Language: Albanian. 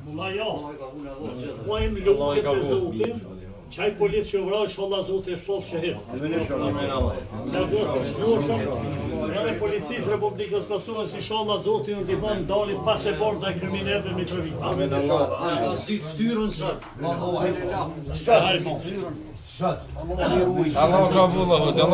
Mulla jo, pojmë lutjet e Zotin, qaj policë që vra, inshallah Zotin e shpollë shëhit. Edhe policisë Republikës Kosovës, inshallah Zotin në ndihmon dalin paseborë dhe kriminalëve në Mitrovicë. Amen Allah. Styrën sot. Shtë. Allah ka vullë,